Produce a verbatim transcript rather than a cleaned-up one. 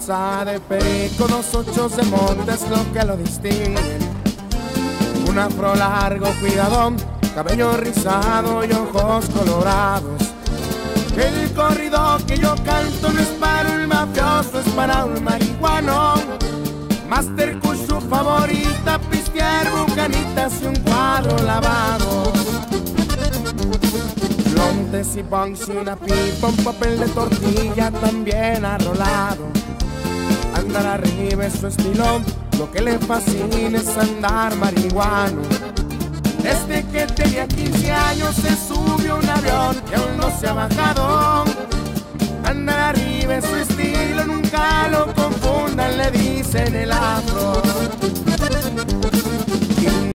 onza de perico, dos ochos de monte es lo que lo distinguen. Un afro largo, cuidadón, cabello rizado y ojos colorados. El corrido que yo canto no es para un mafioso, es para un marihuano. Master Kush, su favorita, pistear bucanitas y un cuadro lavado. Blondes y bongs y una pipa, un papel de tortilla también arrolado. Andar arriba es su estilo, lo que le fascina es andar marihuano. Desde que tenía quince años se subió a un avión y aún no se ha bajado. Andar arriba es su estilo, nunca lo confundan, le dicen el afro.